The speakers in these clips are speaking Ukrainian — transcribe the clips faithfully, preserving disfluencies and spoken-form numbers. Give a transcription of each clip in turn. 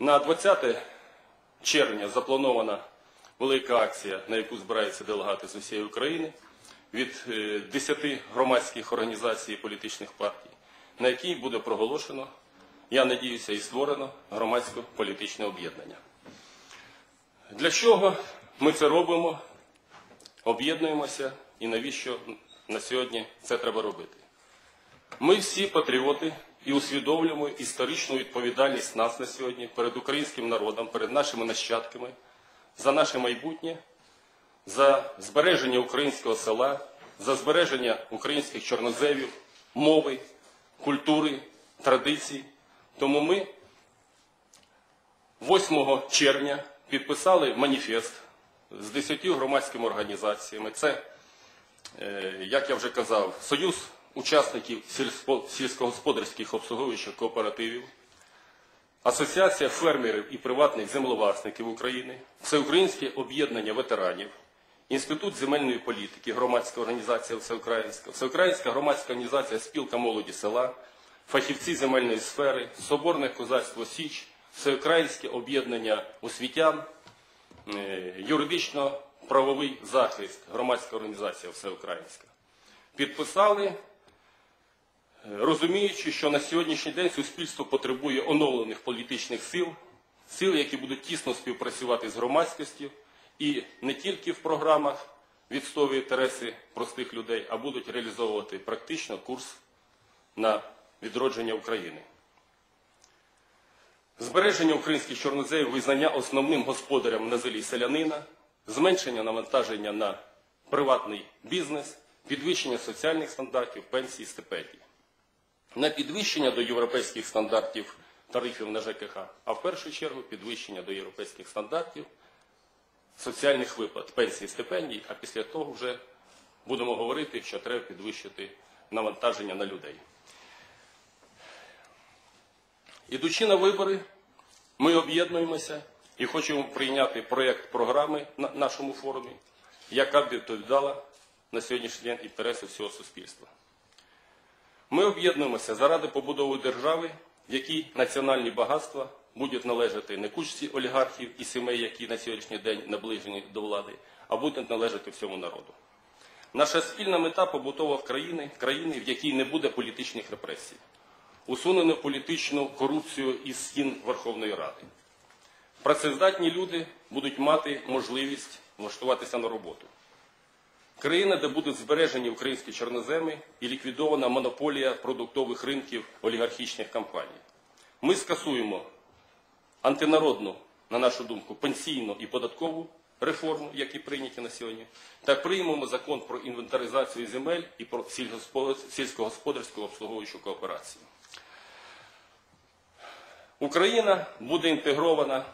На двадцяте червня запланована велика акція, на яку збираються делегати з усієї України від десяти громадських організацій і політичних партій, на якій буде проголошено, я надіюся, і створено громадсько-політичне об'єднання. Для чого ми це робимо, об'єднуємося і навіщо на сьогодні це треба робити? Ми всі патріоти і усвідомлюємо історичну відповідальність нас на сьогодні перед українським народом, перед нашими нащадками, за наше майбутнє, за збереження українського села, за збереження українських чорноземів, мови, культури, традицій. Тому ми восьмого червня підписали маніфест з десятьма громадськими організаціями. Це, як я вже казав, Союз учасників сільськогосподарських обслуговуючих кооперативів, Асоціація фермерів і приватних землевласників України, Всеукраїнське об'єднання ветеранів, Інститут земельної політики, громадська організація Всеукраїнська, Всеукраїнська громадська організація Спілка молоді села, фахівці земельної сфери, Соборне козацтво Січ, Всеукраїнське об'єднання освітян, юридично-правовий захист, громадська організація Всеукраїнська. Підписали, розуміючи, що на сьогоднішній день суспільство потребує оновлених політичних сил, сил, які будуть тісно співпрацювати з громадськістю і не тільки в програмах відстоювати інтереси простих людей, а будуть реалізовувати практично курс на відродження України. Збереження українських чорноземів, визнання основним господарем на землі селянина, зменшення навантаження на приватний бізнес, підвищення соціальних стандартів, пенсій, стипендій. На підвищення до європейських стандартів тарифів на ЖКХ, а в першу чергу підвищення до європейських стандартів соціальних виплат, пенсій, стипендій, а після того вже будемо говорити, що треба підвищити навантаження на людей. Ідучи на вибори, ми об'єднуємося і хочемо прийняти проєкт програми на нашому форумі, яка б відповідала на сьогоднішній день інтереси всього суспільства. Ми об'єднуємося заради побудови держави, в якій національні багатства будуть належати не кучці олігархів і сімей, які на сьогоднішній день наближені до влади, а будуть належати всьому народу. Наша спільна мета – побудова країни, країни, в якій не буде політичних репресій. Усунено політичну корупцію із стін Верховної Ради. Працездатні люди будуть мати можливість влаштуватися на роботу. Країна, де будуть збережені українські чорноземи і ліквідована монополія продуктових ринків олігархічних компаній. Ми скасуємо антинародну, на нашу думку, пенсійну і податкову реформу, які прийняті на сьогодні, та приймемо закон про інвентаризацію земель і про сільськогосподарську обслуговуючу кооперацію. Україна буде інтегрована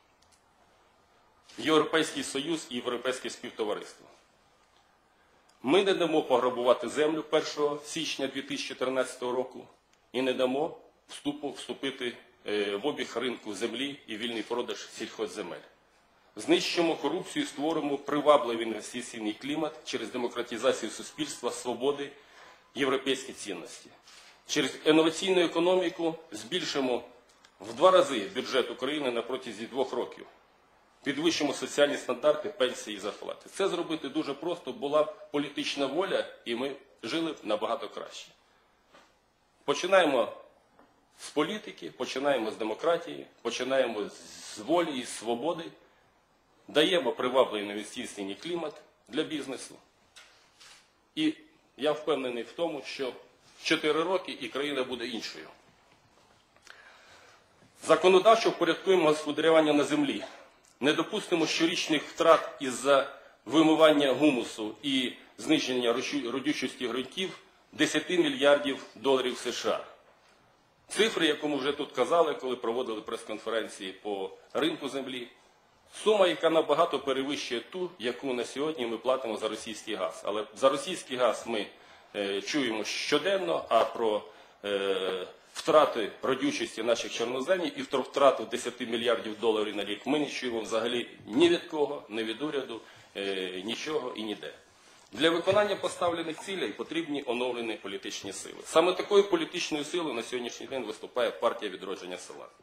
в Європейський Союз і Європейське співтовариство. Ми не дамо пограбувати землю першого січня дві тисячі чотирнадцятого року і не дамо вступу вступити в обіг ринку землі і вільний продаж сільхозземель. Знищимо корупцію, створимо привабливий інвестиційний клімат через демократизацію суспільства, свободи, європейські цінності. Через інноваційну економіку збільшимо в два рази бюджет України на протязі двох років. Підвищимо соціальні стандарти, пенсії і зарплати. Це зробити дуже просто, була б політична воля, і ми жили б набагато краще. Починаємо з політики, починаємо з демократії, починаємо з волі і свободи, даємо привабливий інвестиційний клімат для бізнесу. І я впевнений в тому, що чотири роки і країна буде іншою. Законодавчо впорядкуємо господарювання на землі. Не допустимо щорічних втрат із-за вимивання гумусу і зниження родючості ґрунтів десять мільярдів доларів США. Цифри, яку ми вже тут казали, коли проводили прес-конференції по ринку землі, сума, яка набагато перевищує ту, яку на сьогодні ми платимо за російський газ. Але за російський газ ми е, чуємо щоденно, а про е, втрати родючості наших чорноземів і втрату десять мільярдів доларів на рік ми не чуємо взагалі ні від кого, ні від уряду, е, нічого і ніде. Для виконання поставлених цілей потрібні оновлені політичні сили. Саме такою політичною силою на сьогоднішній день виступає партія «Відродження села».